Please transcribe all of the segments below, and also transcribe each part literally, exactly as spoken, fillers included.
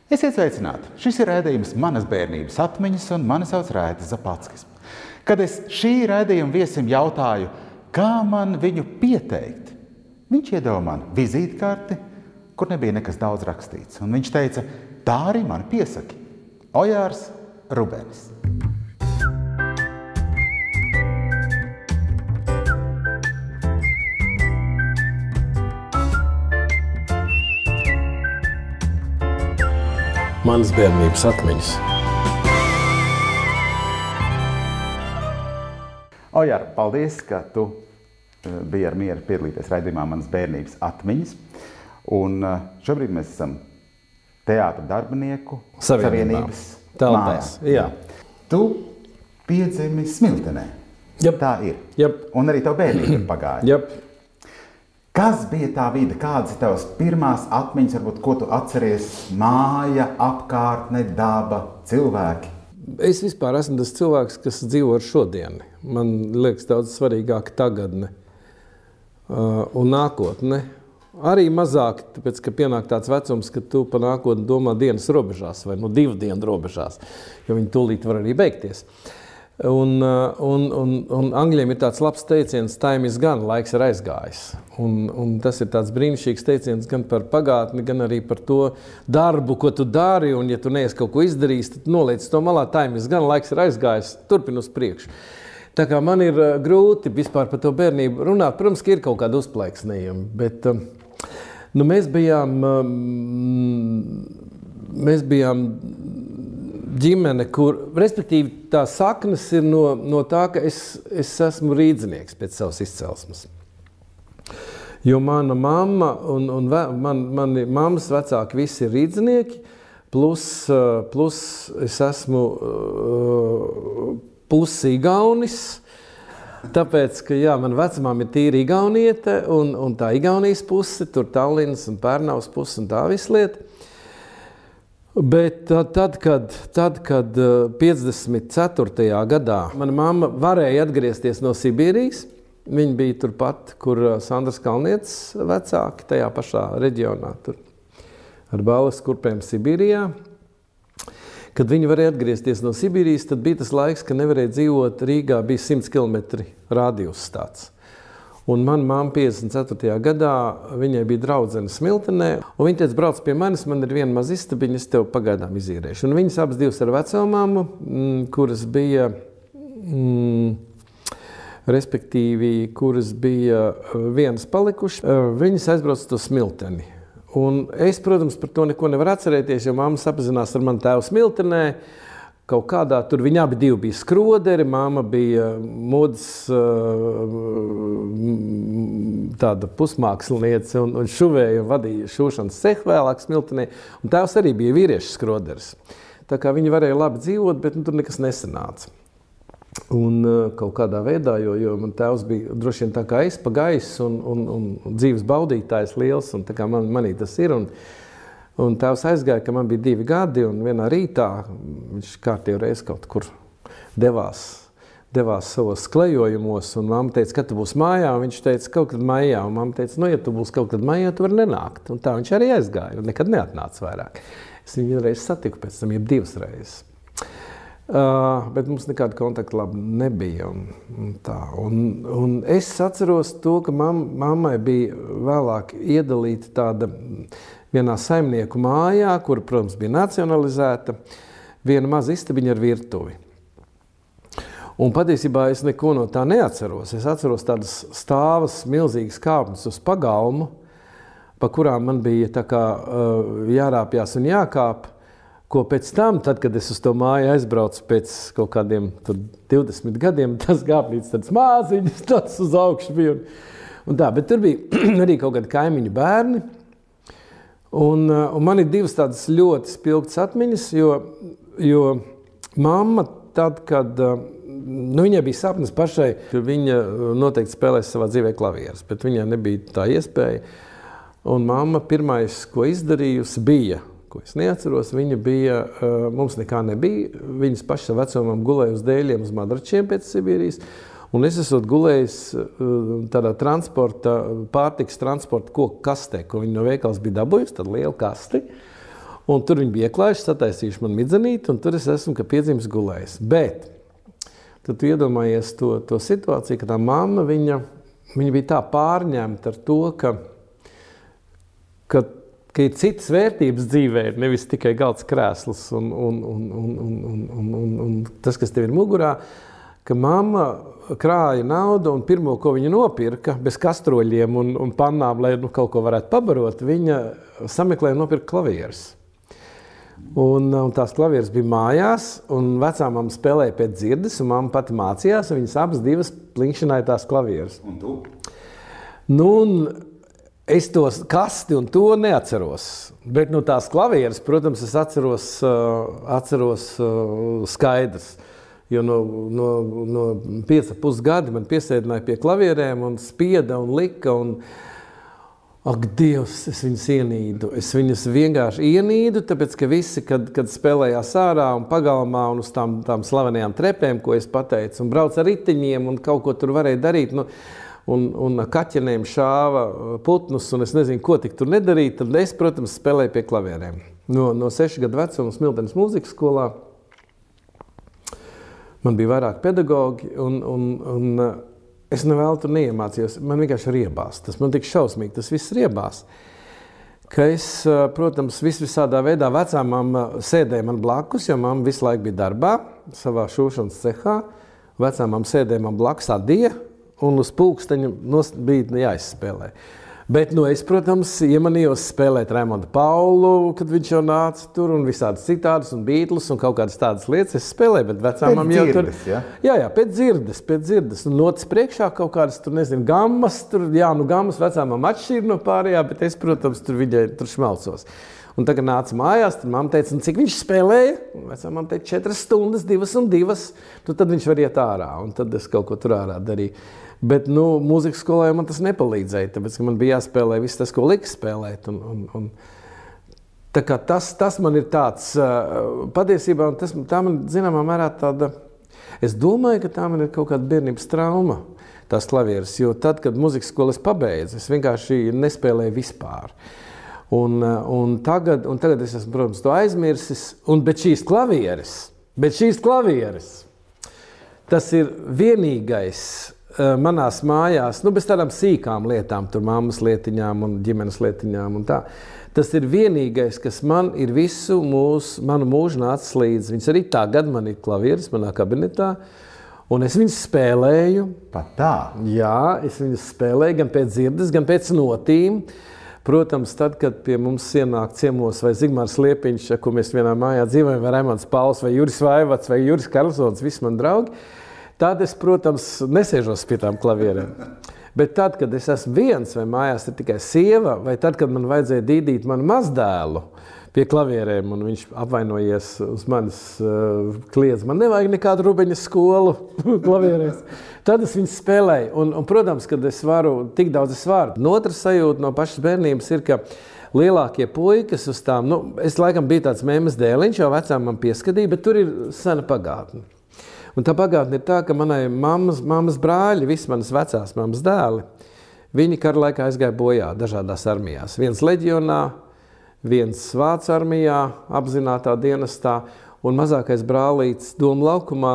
Esiet sveicināti! Šis ir raidījums Manas bērnības atmiņas, un mani sauc Raitis Zapackis. Kad es šī raidījuma viesim jautāju, kā man viņu pieteikt, viņš iedeva man vizītkarti, kur nebija nekas daudz rakstīts. Un viņš teica, tā arī mani piesaki. Ojārs Rubenis. Manas bērnības atmiņas. Ojār, paldies, ka tu biji ar mieru piedalīties raidījumā Manas bērnības atmiņas. Un šobrīd mēs esam Teātra darbinieku savienības telpās. Jā. Tu piedzimi Smiltenē. Jep. Tā ir. Jep. Un arī tev bērnība pagāja. Jep. Kas bija tā vide? Kādas ir tavas pirmās atmiņas, varbūt, ko tu atceries? Māja, apkārtne, daba, cilvēki? Es vispār esmu tas cilvēks, kas dzīvo ar šodieni. Man liekas daudz svarīgāk tagadne uh, un nākotne. Arī mazāk, tāpēc, ka pienāk tāds vecums, ka tu par nākotni domā dienas robežās vai no divu dienu robežās, jo viņi tūlīt var arī beigties. Un, un, un, un angļiem ir tāds labs teiciens, time is gone, laiks ir aizgājis. Un, un tas ir tāds brīnišķīgs teiciens gan par pagātni, gan arī par to darbu, ko tu dari, un ja tu neesi kaut ko izdarījis, tad noliec to malā, time is gone, laiks ir aizgājis, turpin uz priekšu. Tā kā man ir grūti vispār par to bērnību runāt, protams, ka ir kaut kāda uzplaiksnījuma, bet nu, mēs bijām, mēs bijām ģimene, kur, respektīvi, tā saknes ir no, no tā, ka es, es esmu rīdzinieks pēc savas izcelsmes. Jo mana mamma un, un ve, man, mani mammas vecāki visi ir rīdzinieki, plus, plus es esmu uh, pusi igaunis, tāpēc, ka jā, man vecmām ir tīri igauniete, un, un tā Igaunijas puse, tur Tallinas un Pērnavas puse un tā visu lieta. Bet tad, kad, tad, kad piecdesmit ceturtajā gadā mana mamma varēja atgriezties no Sibīrijas, viņa bija turpat, kur Sandras Kalnietes vecāki, tajā pašā reģionā, tur ar balles kurpēm Sibīrijā. Kad viņi varēja atgriezties no Sibīrijas, tad bija tas laiks, ka nevarēja dzīvot Rīgā, bija simts kilometri radius tāds. Un man mamma piecdesmit ceturtajā gadā, viņai bija draudzene Smiltenē, un viņa teica, brauc pie manis, man ir viena maza istabiņa, es tev pagaidām izīrēšu. Un viņas abas divas ar veco mammu, kuras bija, mm, respektīvi, kuras bija vienas palikušas, viņas aizbrauc to Smilteni. Un es, protams, par to neko nevaru atcerēties, jo mamma sapazinās ar manu tēvu Smiltenē. Kaut kādā, tur viņi abi divi bija skroderi, mamma bija modes tāda pusmāksliniece un, un šuvēja un vadīja šūšanas cehu vēlāk Smiltenē. Un tēvs arī bija vīriešu skroderis. Tā kā viņi varēja labi dzīvot, bet nu, tur nekas nesanāca. Un kaut kādā veidā, jo, jo man tēvs bija droši vien tā kā es pa gaisu un, un, un dzīves baudītājs liels, un tā kā man, manī tas ir. Un, Un tēvs aizgāja, ka man bija divi gadi, un vienā rītā viņš kārtīgi reiz kaut kur devās, devās savos sklejojumos, un mamma teica, kad tu būsi mājā, un viņš teica, kaut kad mājā, un mamma teica, nu, ja tu būsi kaut kad mājā, tu vari nenākt. Un tā viņš arī aizgāja, un nekad neatnāca vairāk. Es viņu vienreiz satiku pēc tam, jeb divas reizes. Uh, bet mums nekāda kontakta labi nebija. Un, un tā. Un, un es atceros to, ka mam, mammai bija vēlāk iedalīta tāda vienā saimnieku mājā, kur, protams, bija nacionalizēta, viena maza istabiņa ar virtuvi. Un patiesībā es neko no tā neatceros. Es atceros tādas stāvas, milzīgas kāpnes uz pagalmu, pa kurām man bija tā kā uh, jārāpjās un jākāp, ko pēc tam, tad, kad es uz to māju aizbraucu pēc kaut kādiem tur divdesmit gadiem, tas kāpnīts tāds māziņas, tāds uz augšu bija. Un, un tā, bet tur bija arī kaut kādi kaimiņu bērni. Un, un man ir divas tādas ļoti spilgtas atmiņas, jo, jo mamma tad, kad nu, viņai bija sapnis pašai, ka viņa noteikti spēlēs savā dzīvē klavieres, bet viņai nebija tā iespēja. Un mamma pirmais, ko izdarījusi, bija, ko es neatceros, viņa bija, mums nekā nebija, viņas pašas vecumam gulēja uz dēļiem uz madračiem pēc Sibīrijas. Un es esot gulējis tādā transporta, pārtikas transporta koku kastē, ko viņi no veikals bija dabūjusi, tad liela kasti. Un tur viņi bija ieklājuši, sataisījuši man midzenīti, un tur es esmu, ka piedzimis gulējis. Bet tad tu iedomājies to, to situāciju, ka tā mamma, viņa, viņa bija tā pārņemta ar to, ka, ka, ka ir citas vērtības dzīvē, nevis tikai galds krēsls un, un, un, un, un, un, un, un, un tas, kas tev ir mugurā, ka mamma krāja naudu un pirmo, ko viņa nopirka, bez kastroļiem un, un pannām, lai nu, kaut ko varētu pabarot, viņa sameklēja un nopirka klavierus. Un, un tās klavieres bija mājās, un vecā mamma spēlēja pēc dzirdes, un mamma pati mācījās, un viņas abas divas plinkšināja tās klavieres. Un tu? Nu, un es tos kasti un to neatceros. Bet no tās klavieres, protams, es atceros, uh, atceros uh, skaidrs. Jo no, no, no pieca pusgadi man piesēdināja pie klavierēm un spieda un lika. Un, ak, Dievs, es viņus ienīdu. Es viņus vienkārši ienīdu, tāpēc, ka visi, kad, kad spēlējās ārā un pagalmā un uz tām, tām slavenajām trepēm, ko es pateicu, un brauc ar riteņiem un kaut ko tur varēja darīt, nu, un, un kaķenēm šāva putnus, un es nezinu, ko tik tur nedarīt, tad es, protams, spēlēju pie klavierēm. No, no sešu gadu vecuma Smiltenes mūzikas skolā man bija vairāk pedagogi, un, un, un es nevēl tur neiemācījos, man vienkārši riebās. Tas man tik šausmīgi, tas viss riebās. Ka es, protams, vis visādā veidā vecā mamma sēdēja man blakus, jo mamma visu laiku bija darbā, savā šūšanas cehā. Vecā mamma sēdēja man blakus adīja, un uz pulksteņa bija jāizspēlē. Bet, nu, es, protams, iemanījos spēlēt Raimondu Paulu, kad viņš jau nāca tur, un visādas citādas, un Beatles, un kaut kādas tādas lietas es spēlēju, bet vecā mamma jau tur... Ja? Jā, jā, pēc dzirdes, pēc dzirdes. Un notas priekšā kaut kādas, tur, nezinu, gammas, tur, jā, nu, gammas vecā mamma atšķīra no pārējā, bet es, protams, tur viņai tur šmalcos. Un tagad nāca mājās, tad mamma teica, nu, cik viņš spēlēja? Un vecā mamma teica, četras stundas, divas un divas, nu, tad viņš var iet ārā, un tad es kaut ko tur ārā darīju. Bet, nu, mūzikas skolā man tas nepalīdzēja, tāpēc, ka man bija jāspēlē viss tas, ko lika spēlēt. Un, un, un, tā kā tas, tas man ir tāds, uh, patiesībā, un tas, tā man, zināmā mērā tāda, es domāju, ka tā man ir kaut kāda bērnības trauma, tās klavieres, jo tad, kad mūzikas skolas pabeidzu, es vienkārši nespēlēju vispār. Un, un, tagad, un tagad es esmu, protams, to aizmirsis, un, bet šīs klavieres, bet šīs klavieres, tas ir vienīgais, manās mājās, nu, bez tādām sīkām lietām, tur mammas lietiņām un ģimenes lietiņām un tā. Tas ir vienīgais, kas man ir visu mūsu, manu mūžu nācis līdzi. Viņas arī tagad man ir klavieres manā kabinetā, un es viņas spēlēju. Pat tā? Jā, es viņas spēlēju gan pēc dzirdes, gan pēc notīm. Protams, tad, kad pie mums ienāk ciemos vai Zigmārs Liepiņš, ko mēs vienā mājā dzīvojam, vai Raimonds Pauls, vai Juris Vaivats, vai Juris Karlsons, visi mani draugi, tad es, protams, nesēžos pie tām klavierēm. Bet tad, kad es esmu viens, vai mājās ir tikai sieva, vai tad, kad man vajadzēja dīdīt manu mazdēlu pie klavierēm, un viņš apvainojies uz manis uh, kliedz, man nevajag nekādu Rubeņa skolu klavierēs, tad es viņus spēlēju. Un, un, protams, kad es varu, tik daudz es varu. Un otra sajūta no pašas bērnības ir, ka lielākie puikas uz tām, nu, es laikam biju tāds mēmas dēliņš, jau vecām man pieskatīja, bet tur ir sena pagātne. Un tā pagātne ir tā, ka manai mammas, mammas brāļi, visi manas vecās mammas dēli, viņi kara laikā aizgāja bojā dažādās armijās. Viens leģionā, viens Vācu armijā, apzinātā dienestā, un mazākais brālīts Doma laukumā,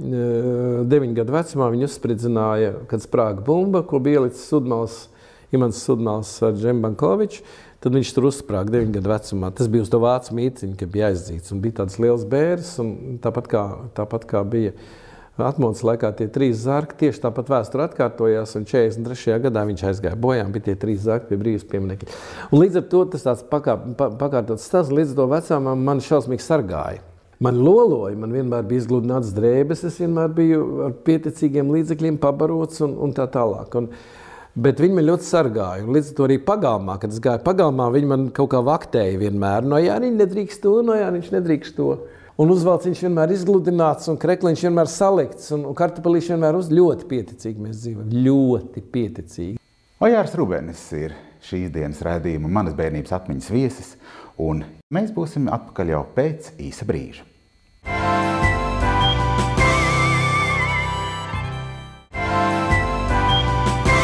deviņu gadu vecumā, viņu uzspridzināja, kad sprāga bumba, ko bija ielicis Sudmals, Imants Sudmals ar Džembankoviču. Tad viņš tur uzsprāga deviņu gadu vecumā. Tas bija uz to vācu mīciņu, ka bija aizdzīts. Un bija tāds liels bērs, un tāpat kā, tāpat kā bija atmodas laikā tie trīs zarki, tieši tāpat vēsture atkārtojās, un četrdesmit trešajā gadā viņš aizgāja bojā, bija tie trīs zarki pie brīvības pieminekļa. Un līdz ar to tas tāds pakā, pa, pakārtots stāsts, līdz to vecām man šausmīgi sargāja. Man loloja, man vienmēr bija izgludināts drēbes, es vienmēr biju ar pieticīgiem līdzekļiem pabarots un, un tā tālāk. Un, bet viņi man ļoti sargāja, un līdz ar to arī pagalmā, kad es gāju pagalmā, viņi man kaut kā vaktēja vienmēr. No jā, viņš nedrīkst to, no jā, viņš nedrīkst to. Un uzvalciņš vienmēr izgludināts, un krekliņš vienmēr salikts, un, un kartupelīši vienmēr uz ļoti pieticīgi mēs dzīvojam. Ļoti pieticīgi. Ojārs Rubenis ir šīs dienas raidījuma Manas bērnības atmiņas viesis, un mēs būsim atpakaļ jau pēc īsa brīža.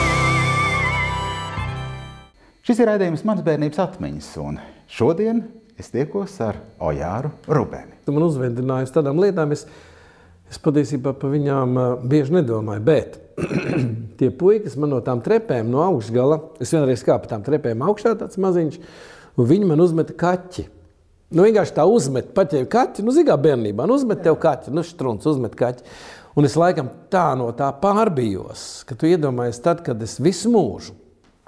Šis ir raidījums Manas bērnības atmiņas, un šodien es tiekos ar Ojāru Rubeni. Tu man uzvedināji uz tādām lietām, es, es patiesībā par viņām uh, bieži nedomāju, bet tie puikas man no tām trepēm, no augšgala, es vienreiz kāpu tām trepēm augšā, tāds maziņš, un viņi man uzmeta kaķi. Nu, vienkārši tā uzmet, paķēvi kaķi, nu, zīgā bērnībā, nu, uzmet tev kaķi, nu, štruns, uzmet kaķi. Un es laikam tā no tā pārbijos, ka tu iedomājies tad, kad es visu mūžu,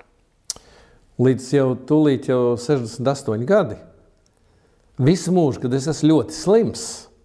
līdz jau tūlīt jau sešdesmit astoņi gadi, visu mūžu, kad es esmu ļoti slims,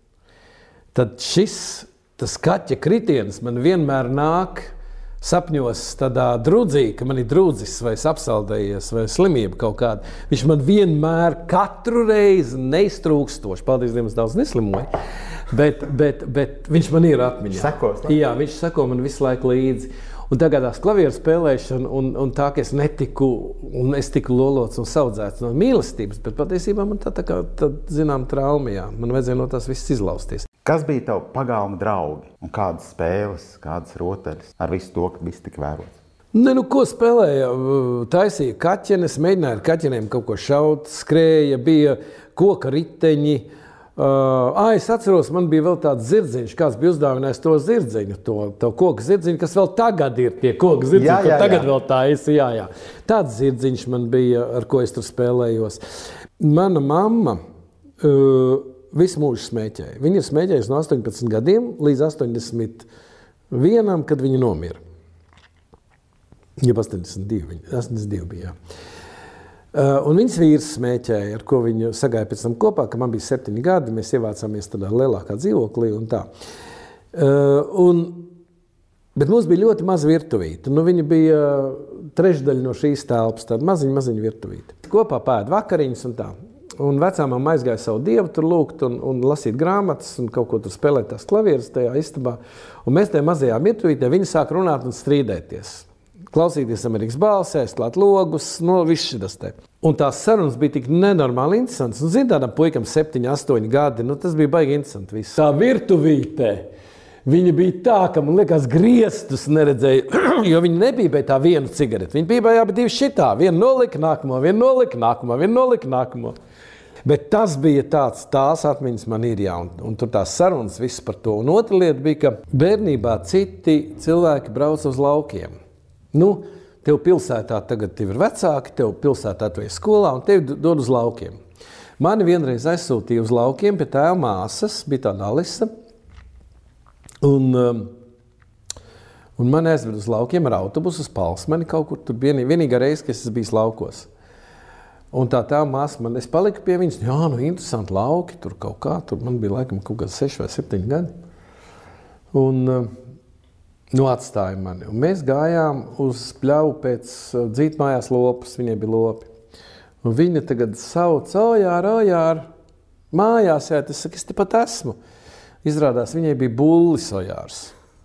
tad šis, tas kaķa kritiens man vienmēr nāk sapņos tādā drudzī, ka man ir drudzis vai apsaldējies vai slimība kaut kāda. Viņš man vienmēr katru reizi neiztrūkstoši, paldies Dievam, daudz neslimoju, bet, bet, bet viņš man ir atmiņā. Sekos, Jā, viņš seko man visu laiku līdzi. Un tagad tās klavieru spēlēšana un, un tā, ka es netiku, un es tiku lolots un saudzēts no mīlestības, bet patiesībā man tā, tā kā, tā, zinām, trauma, jā. Man vajadzēja no tās viss izlausties. Kas bija tavu pagalma draugi un kādas spēles, kādas rotaļas ar visu to, ka viss tika vērots? Ne, nu, ko spēlēja? Taisīja kaķenes, mēģināja ar kaķeniem kaut ko šaut, skrēja, bija koka riteņi. Uh, ā, es atceros, man bija vēl tāds zirdziņš, kāds bija uzdāvinājis to zirdziņu, to, to koka zirdziņu, kas vēl tagad ir tie koka zirdziņi, jā, jā, ko tagad jā. Vēl taisa, jā, jā. Tāds zirdziņš man bija, ar ko es tur spēlējos. Mana mamma uh, visu mūžu smēķēja. Viņa ir smēķējusi no astoņpadsmit gadiem līdz astoņdesmit vienam, kad viņa nomira. Jau astoņdesmit divi, astoņdesmit divi bija, jā. Uh, un viņas vīrs smēķēja, ar ko viņu sagāja pēc tam kopā, ka man bija septiņi gadi, mēs ievācāmies tādā lielākā dzīvoklī un tā. Uh, un, bet mums bija ļoti maza virtuvīte. Nu, viņa bija trešdaļa no šīs telpas, tāda maziņa, maziņa virtuvīte. Kopā pēd vakariņas un tā. Un vecāmam aizgāja savu dievu tur lūgt un, un lasīt grāmatas un kaut ko tur spēlēt tās klavieres tajā istabā. Un mēs tajā mazajā virtuvītē, viņi sāk runāt un strīdēties. Klausīties Amerikas balsi, aizklāt logus, no viss šitas te. Un tās sarunas bija tik nenormāli interesantas. Un zin, tādam puikam septiņi, astoņi gadi, nu tas bija baigi interesanti viss. Tā virtuvītē, viņa bija tā, ka man liekas griestus neredzēja, jo viņa nebija bija tā vienu cigareti. Viņa bija jābūt divi šitā, vienu nolika nākamo, vienu nolika nākamo, vienu nolika nākamo. Bet tas bija tāds, tās atmiņas man ir, jā, un, un tur tās sarunas viss par to. Un otra lieta bija, ka bērnībā citi cilvēki brauca uz laukiem. Nu, tev pilsētā tagad tev ir vecāki, tev pilsētā tu esi skolā un tevi dod uz laukiem. Mani vienreiz aizsūtīja uz laukiem pie tēva māsas, bija tāda Alisa, un, un mani aizved uz laukiem ar autobusu uz Palsmani kaut kur, tur bija vienīgā reize, ka es biju laukos. Un tā tēva māsa man, es paliku pie viņas, jā, nu, interesanti lauki, tur kaut kā, tur man bija laikam kaut kāds seši vai septiņi gadi. Un nu, atstāja mani. Un mēs gājām uz pļauju pēc dzītmājās lopas, viņai bija lopi. Un viņa tagad sauc, Ojār, Ojār, mājās, jā, es saku, es tepat esmu. Izrādās, viņai bija bullis Ojārs.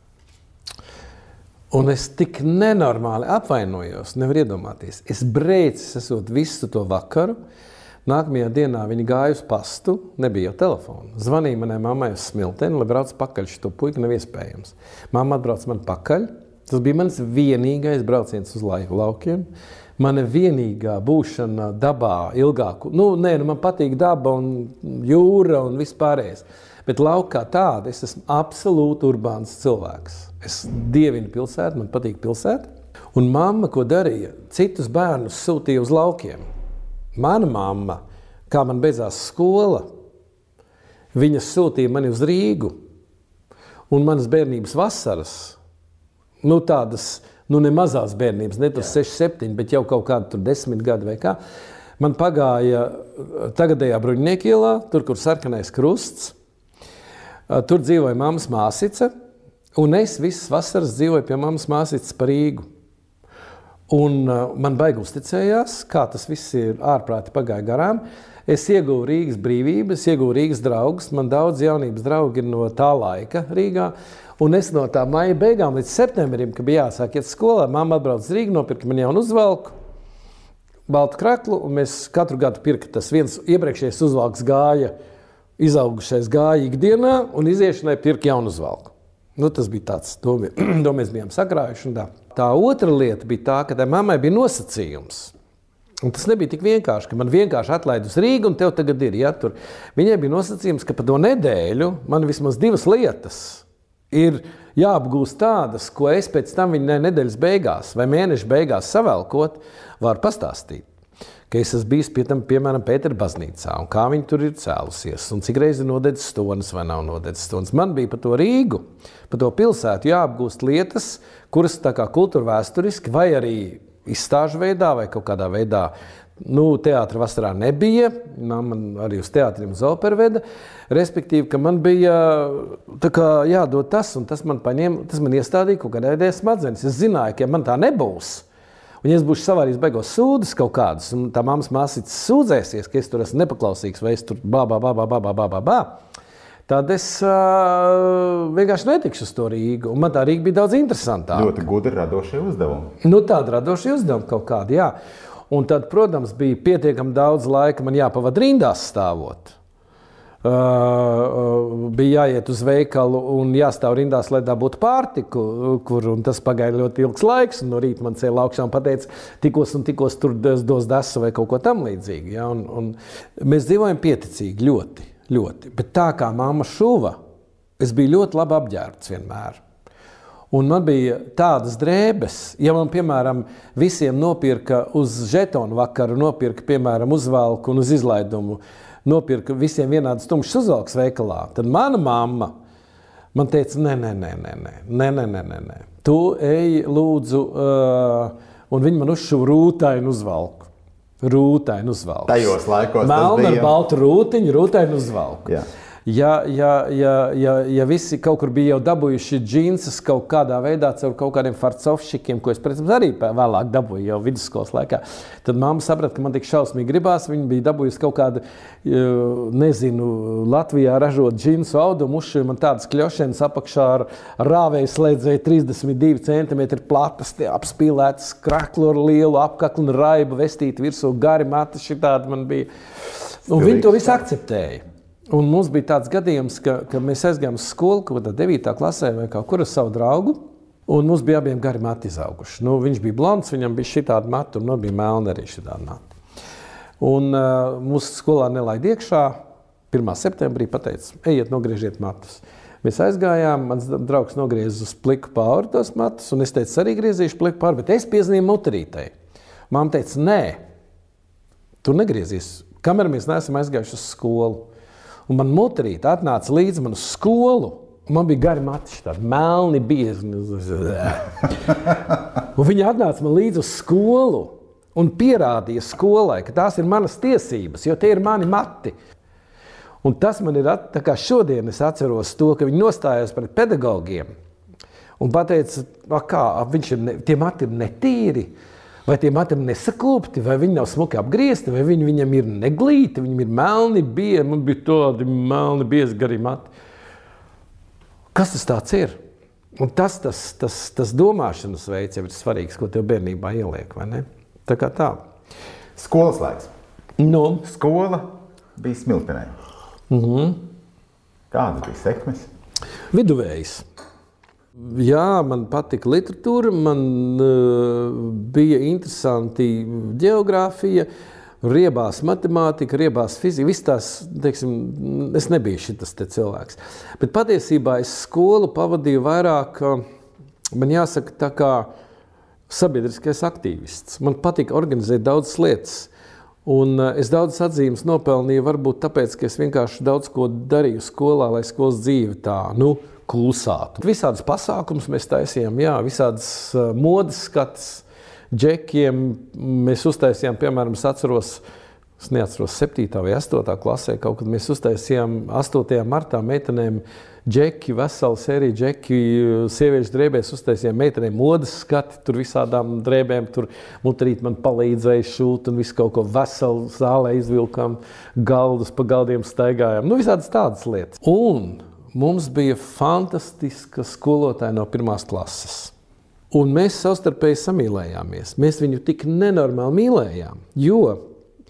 Un es tik nenormāli apvainojos, nevar iedomāties. Es brēcis esot visu to vakaru. Nākamajā dienā viņa gāja uz pastu, nebija jau telefonu. Zvanīja manai mammai uz Smilteni, lai brauc pakaļ, šito puiku nav iespējams. Mamma atbrauc man pakaļ. Tas bija mans vienīgais brauciens uz laukiem. Mana vienīgā būšana dabā ilgāku. Nu, nē, nu man patīk daba un jūra un vispārējais. Bet laukā tāda, es esmu absolūti urbāns cilvēks. Es dievinu pilsētu, man patīk pilsēta. Un mamma, ko darīja, citus bērnus sūtīja uz laukiem. Mana mamma, kā man beidzās skola, viņa sūtīja mani uz Rīgu. Un manas bērnības vasaras, nu tādas, nu ne mazās bērnības, ne tur seši, septiņi, bet jau kaut kādi tur desmit gadi vai kā, man pagāja tagadējā Bruņinieku ielā, tur, kur sarkanais krusts. Tur dzīvoja mammas māsica, un es visas vasaras dzīvoju pie mammas māsicas pa Rīgu. Un uh, man baigi uzticējās, kā tas viss ir ārprāti pagāja garām. Es ieguvu Rīgas brīvību, es ieguvu Rīgas draugus, man daudz jaunības draugi ir no tā laika Rīgā. Un es no tā maija beigām līdz septembrim, kad bija jāsāk iet skolā, mamma atbrauc uz Rīgu, nopirka man jaunu uzvalku, baltu kraklu, un mēs katru gadu pirka tas viens iepriekšējais uzvalks gāja, izaugušais gāja ikdienā, un iziešanai pirka jaunu uzvalku. Nu, tas bija tāds, to, to mēs bijām sakrājuši un tā. Tā otra lieta bija tā, ka tai mammai bija nosacījums. Un tas nebija tik vienkārši, ka man vienkārši atlaid uz Rīgu un tev tagad ir. Ja, tur. Viņai bija nosacījums, ka pa to nedēļu man vismaz divas lietas ir jāapgūst tādas, ko es pēc tam viņa nedēļas beigās vai mēneša beigās savēlkot, varu pastāstīt. Ka es esmu bijis pie tam, piemēram, Pētera baznīcā un kā viņi tur ir cēlusies un cik reizi ir nodedzis stonas vai nav nodedzis stonas. Man bija pa to Rīgu, pa to pilsētu jāapgūst lietas, kuras tā kā kultūra vēsturiski vai arī izstāžu veidā vai kaut kādā veidā, nu, teātra vasarā nebija, man arī uz teātriem uz operu veda, respektīvi, ka man bija tā kā jādod tas, un tas man paņem, tas man iestādīja kaut kādā idejas smadzenes. Es zināju, ka ja man tā nebūs, un ja es būšu savārīs beigos sūdas kaut kādas, un tā mammas māsītes sūdzēsies, ka es tur esmu nepaklausīgs, vai es tur bā, bā, bā, bā, bā, bā, bā, bā, tad es uh, vienkārši netikšu uz to Rīgu. Un man tā Rīga bija daudz interesantāka. Ļoti gudri radošie uzdevumi. Nu, tādi radošie uzdevumi kaut kādi, jā. Un tad, protams, bija pietiekami daudz laika man jāpavada rindās stāvot. Uh, uh, bija jāiet uz veikalu un jāstāv rindās, lai dabūtu pārtiku, kur, un tas pagāja ļoti ilgs laiks, un no rīta man cēla augšā un pateica, tikos un tikos tur dos desu vai kaut ko tam līdzīgi. Ja? Un, un mēs dzīvojam pieticīgi ļoti. Ļoti. Bet tā kā mamma šuva, es biju ļoti labi apģērbts vienmēr. Un man bija tādas drēbes, ja man, piemēram, visiem nopirka uz žetonu vakaru, nopirka, piemēram, uzvalku un uz izlaidumu, nopirka visiem vienādas tumšas uzvalkas veikalā, tad mana mamma man teica, nē, nē, nē, nē, nē, nē, nē, nē, nē, nē. Tu ej, lūdzu, uh, un viņi man uzšuva rūtainu uzvalku. Rūtainu uzvalku. Tajos laikos Melna tas bija. ar baltu rūtiņu, rūtainu uzvalku. Jā. Ja, ja, ja, ja, ja visi kaut kur bija jau dabūjuši džinsus kaut kādā veidā caur kaut kādiem farcovšikiem, ko es, protams, arī vēlāk dabūju jau vidusskolas laikā, tad mamma saprata, ka man tik šausmīgi gribās. Viņa bija dabūjusi kaut kādu, nezinu, Latvijā ražot džinsu audumu, uzšuja man tādas kļošienas apakšā ar rāvēju slēdzēju trīsdesmit divi centimetri platas, tie apspīlētas kraklu ar lielu apkaklu un raibu vestīti virsū, gari mati šitādi man bija. Un viņi to visu akceptēja. Un mums bija tāds gadījums, ka, ka mēs aizgājām uz skolu, kaut kādā devītā klasē vai kaut kur ar savu draugu, un mums bija abiem gari mati izauguši. Nu, viņš bija blonds, viņam bija šitādi mati, un man bija melni arī šitādi mati. Un uh, mūsu skolā nelaid iekšā, pirmā septembrī pateica, ejiet, nogriežiet matus. Mēs aizgājām, mans draugs nogriez uz pliku pāri tos matus, un es teicu, arī griezīšu pliku pāri, bet es piezīmēju muterītei. Mamma teica, nē, tu negriezīs, kamēr mēs neesam aizgājuši uz skolu. Un man muterīte atnāca līdz man uz skolu, un man bija gari mati tādi, melni biezni. Un viņa atnāca man līdz uz skolu un pierādīja skolai, ka tās ir manas tiesības, jo tie ir mani mati. Un tas man ir, tā kā šodien es atceros to, ka viņi nostājās pret pedagogiem un pateica, kā, viņš ir ne, tie mati ir netīri, vai tie mati ir nesaklūpti, vai viņi nav smuki apgriezti, vai viņi viņam ir neglīti, viņam ir melni biezi, man bija tādi melni biezi gari mati. Kas tas tāds ir? Un tas, tas, tas, tas domāšanas veids jau ir svarīgs, ko tev bērnībā ieliek, vai ne? Tā kā tā. Skolas laiks. Nu. Skola bija Smiltenē. Mhm. Kāda bija sekmes? Viduvējs. Jā, man patika literatūra, man uh, bija interesanti ģeogrāfija, riebās matemātika, riebās fizika, viss tās, teiksim, es nebiju šitas te cilvēks. Bet patiesībā es skolu pavadīju vairāk, man jāsaka, tā kā sabiedriskais aktīvists. Man patika organizēt daudzas lietas. Un es daudzas atzīmes nopelnīju varbūt tāpēc, ka es vienkārši daudz ko darīju skolā, lai skolas dzīve tā, nu, klusātu. Visādas pasākumus mēs taisījām, jā, visādas uh, modes skatas, džekiem. Mēs uztaisījām, piemēram, es atceros, es neatceros septītā vai astotā klasē, kaut kad mēs uztaisījām astotajā martā meitenēm džeki, veselu sēriju džeki, sieviešu drēbēs uztaisījām meitenēm modes skati, tur visādām drēbēm, tur muterīt man palīdzēja šūt un visu kaut ko veselu zālē izvilkām, galdus pa galdiem staigājām, nu visādas tādas lietas. Un mums bija fantastiska skolotāja no pirmās klases. Un mēs savstarpēji samīlējāmies. Mēs viņu tik nenormāli mīlējām, jo uh,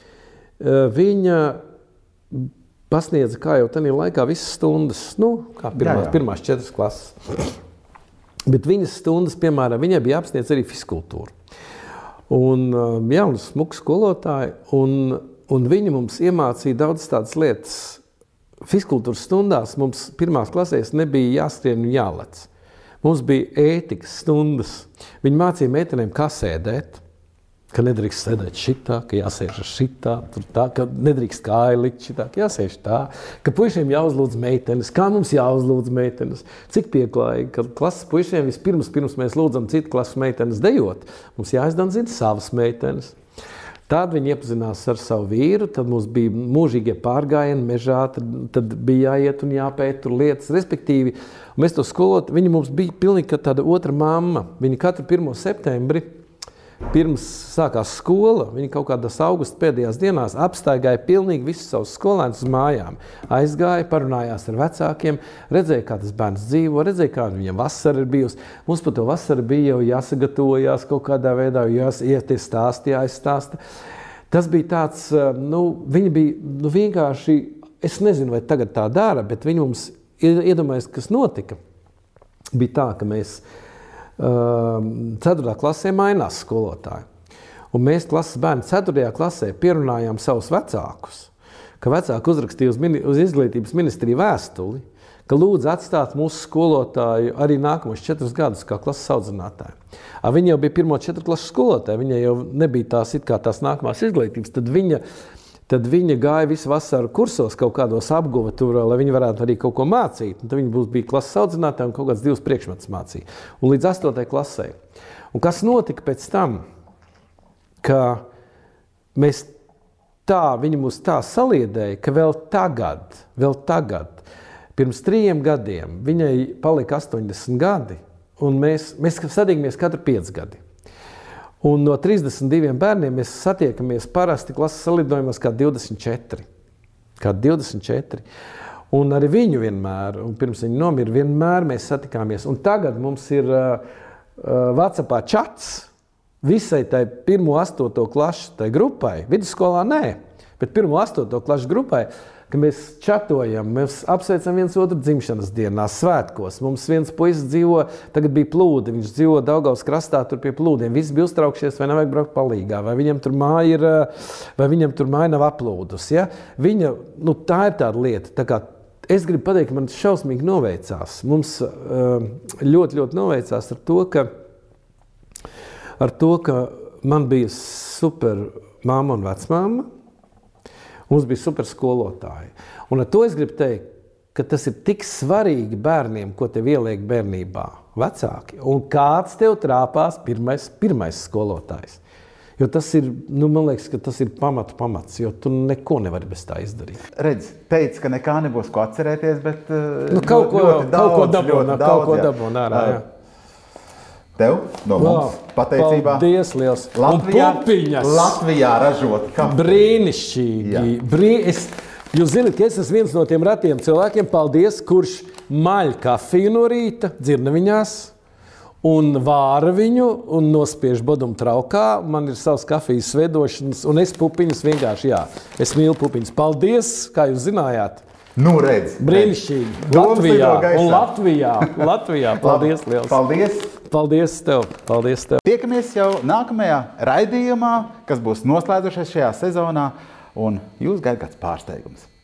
viņa pasniedza, kā jau tajā laikā, visas stundas, nu, kā pirmās, jā, jā. pirmās četras klases. Bet viņas stundas, piemēram, viņai bija jāapsniedz arī fiskultūra. Un, jā, un smuki skolotāji, un, un viņi mums iemācīja daudz tādas lietas. Fiskultūras stundās mums pirmās klasēs nebija jāskrien un jālec. Mums bija ētikas stundas. Viņi mācīja meitenēm, kā sēdēt, ka nedrīkst sēdēt šitā, ka jāsēž šitā, tur tā, ka nedrīkst kāju likt šitā, ka jāsēž tā, ka puišiem jāuzlūdz meitenes, kā mums jāuzlūdz meitenes. Cik pieklājīgi, ka klases puišiem vispirms, pirms mēs lūdzam citu klases meitenes dejot, mums jāizdanzina savas meitenes. Tad viņi iepazinās ar savu vīru, tad mums bija mūžīgie pārgājieni mežā, tad, tad bija jāiet un jāpēt tur lietas, respektīvi. Mēs to skolot, viņi mums bija pilnīgi tāda otra mamma. Viņi katru pirmo septembri, pirms sākās skola, viņi kaut kādās augusta pēdējās dienās apstaigāja pilnīgi visus savus skolēnus uz mājām. Aizgāja, parunājās ar vecākiem, redzēja, kā tas bērns dzīvo, redzēja, kā viņam vasara ir bijusi. Mums par to vasaru bija jau jāsagatavojās kaut kādā veidā, jāsties stāsti, jāizstāsta. Tas bija tāds, nu, viņi bija nu, vienkārši, es nezinu, vai tagad tā dara, bet viņi mums iedomājas, kas notika. Bija tā, ka mēs ceturtajā klasē mainās skolotāji. Un mēs klases bērni ceturtajā klasē pierunājām savus vecākus, ka vecāki uzrakstīja uz, mini, uz izglītības ministriju vēstuli, ka lūdzu atstāt mūsu skolotāju arī nākamos četrus gadus kā klases audzinātāju. Viņa jau bija pirmo četru klasu skolotāja, viņa jau nebija tās, it kā tās nākamās izglītības, tad viņa Tad viņa gāja visu vasaru kursos kaut kādos apguva tur, lai viņi varētu arī kaut ko mācīt. Un tad viņa būs bija klases audzinātāja un kaut kāds divas priekšmetus mācīja. Un līdz astotajai klasē. Un kas notika pēc tam, ka mēs tā, viņi mūs tā saliedēja, ka vēl tagad, vēl tagad, pirms trījiem gadiem, viņai palika astoņdesmit gadi, un mēs, mēs sadīgamies katru pieci gadi. Un no trīsdesmit diviem bērniem mēs satiekamies parasti klases salidojumos kā divdesmit četri. Kā divdesmit četri. Un arī viņu vienmēr, un pirms viņi nomira, vienmēr mēs satikāmies. Un tagad mums ir uh, uh, WhatsAppā čats visai tai pirmo astoto klašu tai grupai. Vidusskolā nē, bet pirmo astoto klašu grupai, ka mēs čatojam, mēs apsveicam viens otru dzimšanas dienā, svētkos. Mums viens puisis dzīvo, tagad bija plūdi, viņš dzīvo Daugavas krastā tur pie plūdiem. Visi bija uztraukšies, vai nevajag braukt palīgā, vai viņam tur māja ir, vai viņam tur māja nav aplūdus. Ja? Viņa, nu tā ir tāda lieta, tā kā es gribu pateikt, man šausmīgi noveicās. Mums ļoti, ļoti noveicās ar to, ka, ar to, ka man bija super mamma un vecmāma. Mums bija super skolotāji. Un ar to es gribu teikt, ka tas ir tik svarīgi bērniem, ko tev ieliek bērnībā vecāki. Un kāds tev trāpās pirmais, pirmais skolotājs. Jo tas ir, nu, man liekas, ka tas ir pamatu pamats, jo tu neko nevari bez tā izdarīt. Redz, teici, ka nekā nebūs ko atcerēties, bet nu, kaut ko, ļoti daudz, kaut ko dabūn, ļoti kaut daudz, ko dabūn ārā, jā. Tev no mums pateicībā. Paldies liels. Latvijā, un pupiņas. Latvijā ražot kafiju. Brīnišķīgi. Brī, es, jūs zināt, ka es esmu viens no tiem ratiem cilvēkiem, paldies, kurš maļ kafiju no rīta, dzirnaviņās, un vāra viņu, un nospiež bodumu traukā. Man ir savs kafijas vedošanas, un es pupiņas vienkārši, jā, es mīlu pupiņas. Paldies, kā jūs zinājāt. Nu, redz. Brīnišķīgi. Latvijā un Latvijā. Latvijā. Paldies liels. Paldies. Paldies tev. Paldies tev. Tiekamies jau nākamajā raidījumā, kas būs noslēdzušies šajā sezonā, un jūs gaida kāds pārsteigums.